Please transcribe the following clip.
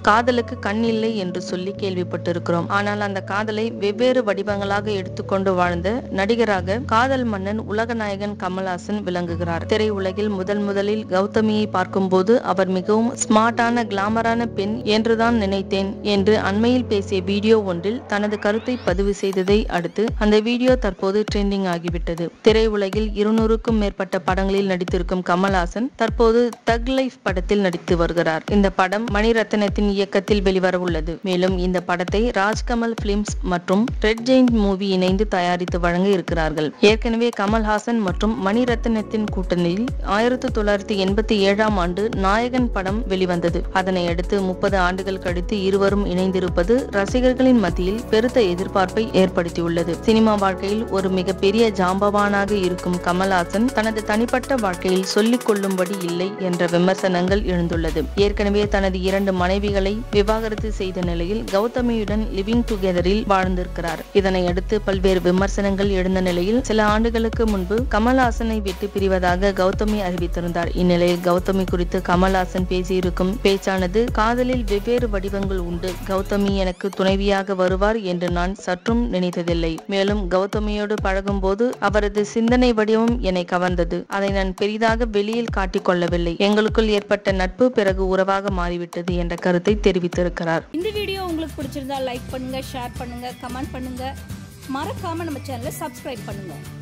காதலுக்கு கண் இல்லை என்று சொல்லி கேள்விப்பட்டிருக்கிறோம். ஆனால் அந்த காதலை வெவ்வேறு வடிவங்களாக எடுத்துக்கொண்டு வாழ்ந்த நடிகராக காதல் மன்னன் உலகநாயகன் கமல்ஹாசன் விளங்குகிறார். திரையுலகில் முதலில் கௌதமியை பார்க்கும்போது அவர் மிகவும் ஸ்மார்ட்டான கிளாமரான பெண் என்றுதான் நினைத்தேன் என்று அண்மையில் பேசிய வீடியோ ஒன்றில் தனது கருத்தை பதிவு செய்ததை அடுத்து அந்த வீடியோ தற்போது ட்ரெண்டிங் ஆகிவிட்டது. திரையுலகில் 200க்கும் மேற்பட்ட படங்களில் நடித்திருக்கும் கமல்ஹாசன் தற்போது தக் லைஃப் படத்தில் நடித்து வருகிறார். இந்த படம் மணிரத்னத்தின் இயக்கத்தில் வெளிவர உள்ளது. மேலும் இந்த படத்தை ராஜ்கமல் பிலிம்ஸ் மற்றும் ரெட் ஜெயிண்ட் மூவி இணைந்து தயாரித்து வழங்க இருக்கிறார்கள். ஏற்கனவே கமல்ஹாசன் மற்றும் மணிரத்னத்தின் கூட்டணியில் 1987ஆம் ஆண்டு நாயகன் படம் வெளிவந்தது. அதனை அடுத்து 30 ஆண்டுகள் கழித்து இருவரும் இணைந்திருப்பது ரசிகர்களின் மத்தியில் பெருத்த எதிர்பார்ப்பை ஏற்படுத்தியுள்ளது. சினிமா வாழ்க்கையில் ஒரு மிகப்பெரிய ஜாம்பவானாக இருக்கும் கமல்ஹாசன் தனது தனிப்பட்ட வாழ்க்கையில் சொல்லிக் கொள்ளும்படி இல்லை என்ற விமர்சனங்கள் எழுந்துள்ளது. ஏற்கனவே தனது 2 மனைவிகளை விவாகரத்து செய்த நிலையில் கௌதமியுடன் லிவிங் டுகெதரில் வாழ்ந்திருக்கிறார். இதனை அடுத்து பல்வேறு விமர்சனங்கள் எழுந்த நிலையில் சில ஆண்டுகளுக்கு முன்பு கமல்ஹாசனை விட்டு பிரிவதாக கௌதமி அறிவித்திருந்தார். இந்நிலையில் கௌதமி குறித்து கமல்ஹாசன் பேசியிருக்கும் பேச்சானது காதலில் வெவ்வேறு வடிவங்கள் உண்டு. கௌதமி எனக்கு துணைவியாக வருவார் என்று நான் சற்றும் நினைத்ததில்லை. மேலும் கௌதமியோடு பழகும் போது அவரது சிந்தனை வடிவம் என்னை கவர்ந்தது. அதை நான் பெரிதாக வெளியில் காட்டிக் கொள்ளவில்லை. எங்களுக்குள் ஏற்பட்ட நட்பு பிறகு உறவாக மாறிவிட்டது என்ற கருத்தை தெரிவித்திருக்கிறார். இந்த வீடியோ உங்களுக்கு பிடிச்சிருந்தா லைக் பண்ணுங்க, ஷேர் பண்ணுங்க, கமெண்ட் பண்ணுங்க. மறக்காம நம்ம சேனலை சப்ஸ்கிரைப் பண்ணுங்க.